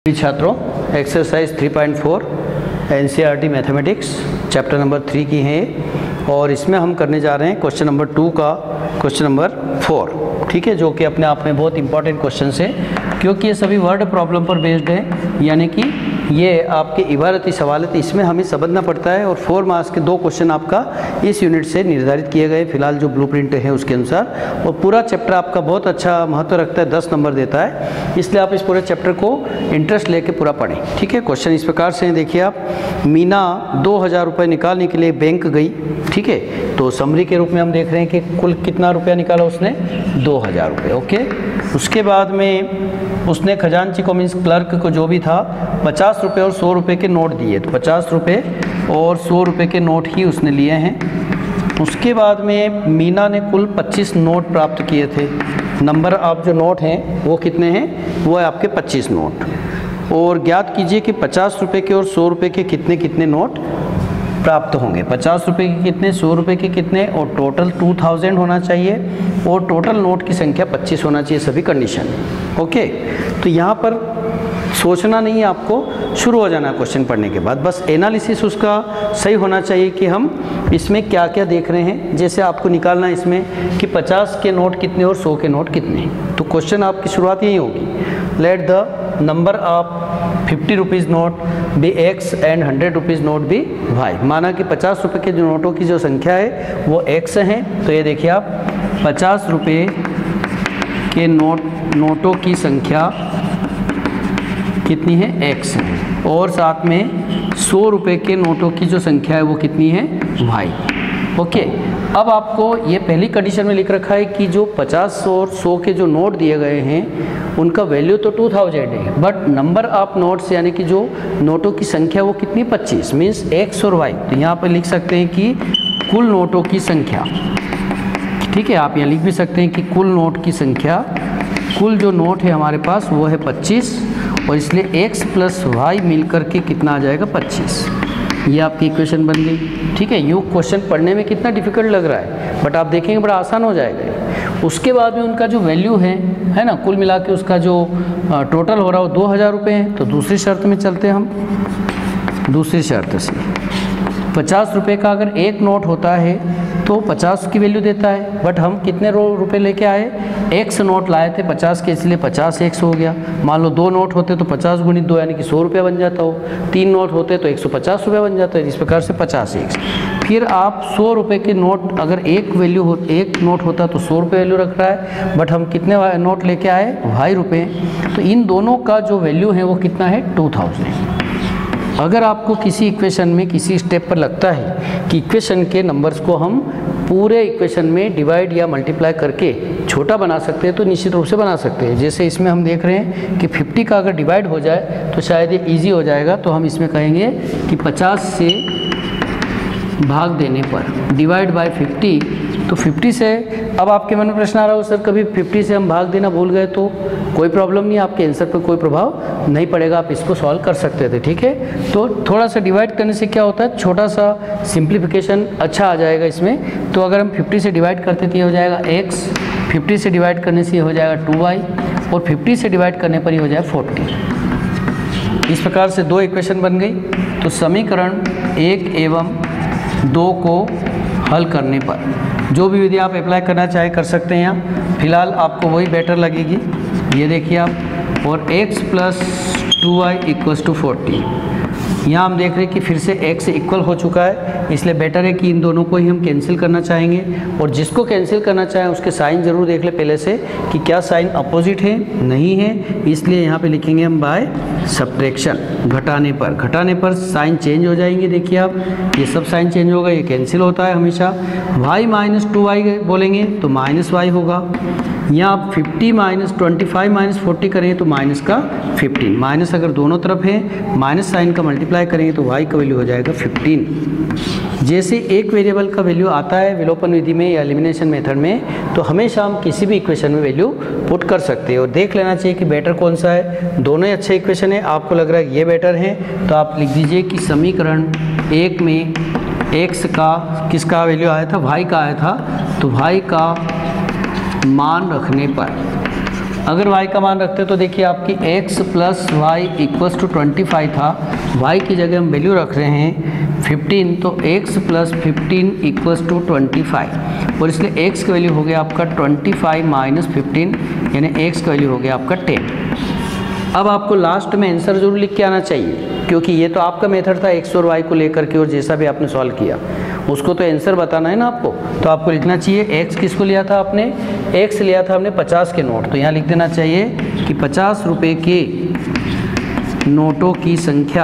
छात्रों, exercise 3.4 NCERT mathematics chapter number 3 की है और इसमें हम करने जा रहे हैं क्वेश्चन नंबर 2 का क्वेश्चन नंबर 4, ठीक है, जो कि अपने आप में बहुत इंपॉर्टेंट क्वेश्चन है क्योंकि ये सभी वर्ड प्रॉब्लम पर बेस्ड है, यानी कि ये आपके इबारती सवाल है, तो इसमें हमें समझना पड़ता है। और 4 मार्क्स के 2 क्वेश्चन आपका इस यूनिट से निर्धारित किए गए फिलहाल जो ब्लूप्रिंट है उसके अनुसार, और पूरा चैप्टर आपका बहुत अच्छा महत्व रखता है, 10 नंबर देता है, इसलिए आप इस पूरे चैप्टर को इंटरेस्ट लेके पूरा पढ़ें, ठीक है। क्वेश्चन इस प्रकार से देखिए आप, मीना 2000 रुपये निकालने के लिए बैंक गई, ठीक है, तो समरी के रूप में हम देख रहे हैं कि कुल कितना रुपया निकाला उसने, 2000 रुपये, ओके। उसके बाद में उसने खजांची को मीन्स क्लर्क को जो भी था 50 रुपये और 100 रुपये के नोट दिए, तो 50 रुपये और 100 रुपये के नोट ही उसने लिए हैं। उसके बाद में मीना ने कुल 25 नोट प्राप्त किए थे। नंबर ऑफ जो नोट हैं वो कितने हैं, वो है आपके 25 नोट। और ज्ञात कीजिए कि 50 रुपये के और 100 रुपये के कितने कितने नोट प्राप्त होंगे। 50 रुपये के कितने, 100 रुपये के कितने, और टोटल 2000 होना चाहिए और टोटल नोट की संख्या 25 होना चाहिए, सभी कंडीशन, ओके। तो यहाँ पर सोचना नहीं है आपको, शुरू हो जाना क्वेश्चन पढ़ने के बाद, बस एनालिसिस उसका सही होना चाहिए कि हम इसमें क्या क्या देख रहे हैं। जैसे आपको निकालना है इसमें कि 50 के नोट कितने और 100 के नोट कितने, तो क्वेश्चन आपकी शुरुआत यही होगी, let the number of 50 rupees note b x and 100 rupees note b y. माना कि 50 रुपये के जो नोटों की जो संख्या है वो एक्स हैं, तो ये देखिए आप 50 रुपये के नोटों की संख्या कितनी है, एक्स है, और साथ में 100 रुपये के नोटों की जो संख्या है वो कितनी है, वाई, ओके। अब आपको ये पहली कंडीशन में लिख रखा है कि जो 50 और 100 के जो नोट दिए गए हैं उनका वैल्यू तो 2000 है, बट नंबर ऑफ नोट्स यानी कि जो नोटों की संख्या वो कितनी, 25, मीन्स एक्स और वाई। तो यहाँ पर लिख सकते हैं कि कुल नोटों की संख्या, ठीक है, आप यहाँ लिख भी सकते हैं कि कुल नोट की संख्या, कुल जो नोट है हमारे पास वो है 25, और इसलिए x प्लस वाई मिलकर के कितना आ जाएगा, 25। ये आपकी इक्वेशन बन गई, ठीक है। ये क्वेश्चन पढ़ने में कितना डिफिकल्ट लग रहा है, बट आप देखेंगे बड़ा आसान हो जाएगा। उसके बाद में उनका जो वैल्यू है ना, कुल मिला के उसका जो टोटल हो रहा है वो 2000 रुपये है। तो दूसरी शर्त में चलते हैं हम, दूसरी शर्त से 50 रुपये का अगर एक नोट होता है तो 50 की वैल्यू देता है, बट हम कितने रुपए लेके आए, एक्स नोट लाए थे 50 के, इसलिए 50 एक्स हो गया। मान लो 2 नोट होते तो 50 गुणित 2 यानी कि 100 रुपया बन जाता हो, 3 नोट होते तो 150 रुपया बन जाता है, इस प्रकार से 50 एक्स। फिर आप 100 रुपये के नोट, अगर एक नोट होता तो 100 रुपये वैल्यू रख रहा है, बट हम कितने नोट लेके आए, वाई रुपये, तो इन दोनों का जो वैल्यू है वो कितना है, 2000। अगर आपको किसी इक्वेशन में किसी स्टेप पर लगता है कि इक्वेशन के नंबर्स को हम पूरे इक्वेशन में डिवाइड या मल्टीप्लाई करके छोटा बना सकते हैं तो निश्चित रूप से बना सकते हैं। जैसे इसमें हम देख रहे हैं कि 50 का अगर डिवाइड हो जाए तो शायद ये इजी हो जाएगा, तो हम इसमें कहेंगे कि 50 से भाग देने पर डिवाइड बाय 50, तो 50 से, अब आपके मन में प्रश्न आ रहा हो, सर कभी 50 से हम भाग देना भूल गए तो कोई प्रॉब्लम नहीं, आपके आंसर पर कोई प्रभाव नहीं पड़ेगा, आप इसको सॉल्व कर सकते थे, ठीक है। तो थोड़ा सा डिवाइड करने से क्या होता है, छोटा सा सिंप्लीफिकेशन अच्छा आ जाएगा इसमें। तो अगर हम 50 से डिवाइड करते तो ये हो जाएगा x, 50 से डिवाइड करने से ये हो जाएगा 2y, और 50 से डिवाइड करने पर ये हो जाएगा 40। इस प्रकार से 2 इक्वेशन बन गई। तो समीकरण 1 एवं 2 को हल करने पर जो भी विधि आप अप्लाई करना चाहे कर सकते हैं यहाँ, फिलहाल आपको वही बेटर लगेगी। ये देखिए आप, और x plus 2y equals to 40, यहाँ हम देख रहे हैं कि फिर से x इक्वल हो चुका है, इसलिए बेटर है कि इन दोनों को ही हम कैंसिल करना चाहेंगे। और जिसको कैंसिल करना चाहें उसके साइन ज़रूर देख ले पहले से कि क्या साइन अपोजिट है, नहीं है, इसलिए यहाँ पे लिखेंगे हम बाय सब्ट्रैक्शन, घटाने पर साइन चेंज हो जाएंगे। देखिए आप, ये सब साइन चेंज होगा, ये कैंसिल होता है हमेशा। y माइनस 2y बोलेंगे तो माइनस y होगा। यहाँ आप 50 माइनस 25 माइनस 40 करेंगे तो माइनस का 15, माइनस अगर दोनों तरफ है माइनस साइन का मल्टीप्लाई करेंगे तो y का वैल्यू हो जाएगा 15। जैसे एक वेरिएबल का वैल्यू आता है विलोपन विधि में या एलिमिनेशन मेथड में, तो हमेशा हम किसी भी इक्वेशन में वैल्यू पुट कर सकते हैं और देख लेना चाहिए कि बेटर कौन सा है। दोनों ही अच्छे इक्वेशन है, आपको लग रहा है ये बेटर है तो आप लिख दीजिए कि समीकरण 1 में x का किसका वैल्यू आया था, y का आया था, तो y का मान रखने पर अगर y का मान रखते तो देखिए आपकी x plus y equals to 25 था, y की जगह हम वैल्यू रख रहे हैं 15, तो x प्लस 15 इक्वल्स टू 25, और इसलिए x का वैल्यू हो गया आपका 25 माइनस 15, यानी x का वैल्यू हो गया आपका 10। अब आपको लास्ट में आंसर जरूर लिख के आना चाहिए, क्योंकि ये तो आपका मेथड था x और y को लेकर के, और जैसा भी आपने सॉल्व किया उसको तो आंसर बताना है ना आपको। तो आपको लिखना चाहिए x किसको लिया था आपने, x लिया था हमने 50 के नोट, तो यहाँ लिख देना चाहिए कि 50 रुपये के नोटों की संख्या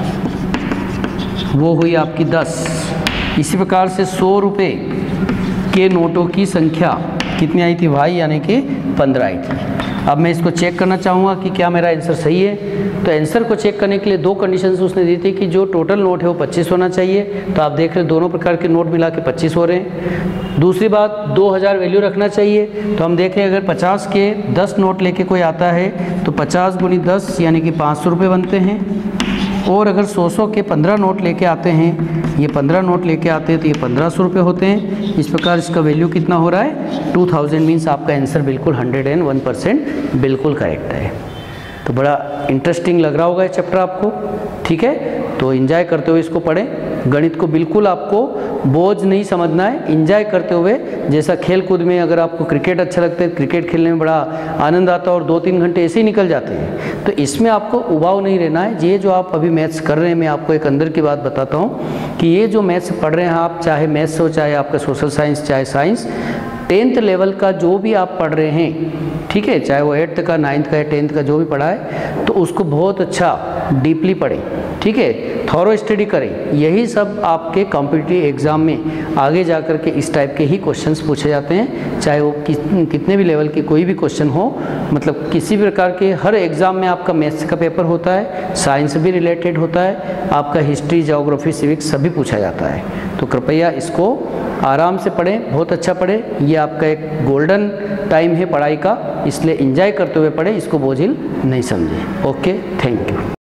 वो हुई आपकी 10। इसी प्रकार से 100 रुपये के नोटों की संख्या कितनी आई थी भाई, यानी कि 15 आई थी। अब मैं इसको चेक करना चाहूँगा कि क्या मेरा आंसर सही है। तो आंसर को चेक करने के लिए दो कंडीशंस उसने दी थी कि जो टोटल नोट है वो 25 होना चाहिए, तो आप देख रहे हैं दोनों प्रकार के नोट मिला के 25 हो रहे हैं। दूसरी बात 2000 वैल्यू रखना चाहिए, तो हम देख रहे हैं अगर 50 के 10 नोट लेके कोई आता है तो 50 गुनी 10 यानी कि 500 रुपये बनते हैं, और अगर 100 के 15 नोट लेके आते हैं, ये 15 नोट लेके आते हैं तो ये 1500 रुपये होते हैं। इस प्रकार इसका वैल्यू कितना हो रहा है 2000, मीन्स आपका आंसर बिल्कुल 101% बिल्कुल करेक्ट है। तो बड़ा इंटरेस्टिंग लग रहा होगा ये चैप्टर आपको, ठीक है। तो एंजॉय करते हुए इसको पढ़ें, गणित को बिल्कुल आपको बोझ नहीं समझना है, एंजॉय करते हुए। जैसा खेल कूद में अगर आपको क्रिकेट अच्छा लगता है, क्रिकेट खेलने में बड़ा आनंद आता है और 2-3 घंटे ऐसे ही निकल जाते हैं, तो इसमें आपको उबाऊ नहीं रहना है। ये जो आप अभी मैथ्स कर रहे हैं, मैं आपको एक अंदर की बात बताता हूँ कि ये जो मैथ्स पढ़ रहे हैं आप, चाहे मैथ्स हो, चाहे आपका सोशल साइंस, चाहे साइंस, 10th लेवल का जो भी आप पढ़ रहे हैं, ठीक है, चाहे वो 8th का, 9th का या 10th का जो भी पढ़ा है, तो उसको बहुत अच्छा डीपली पढ़ें, ठीक है, थॉरो स्टडी करें। यही सब आपके कॉम्पिटिटिव एग्ज़ाम में आगे जा कर के इस टाइप के ही क्वेश्चंस पूछे जाते हैं, चाहे वो कितने भी लेवल के कोई भी क्वेश्चन हो, मतलब किसी भी प्रकार के। हर एग्ज़ाम में आपका मैथ्स का पेपर होता है, साइंस भी रिलेटेड होता है, आपका हिस्ट्री, ज्योग्राफी, सिविक्स सभी पूछा जाता है। तो कृपया इसको आराम से पढ़ें, बहुत अच्छा पढ़ें। ये आपका एक गोल्डन टाइम है पढ़ाई का, इसलिए एंजॉय करते हुए पढ़ें, इसको बोझिल नहीं समझें। Okay, thank you.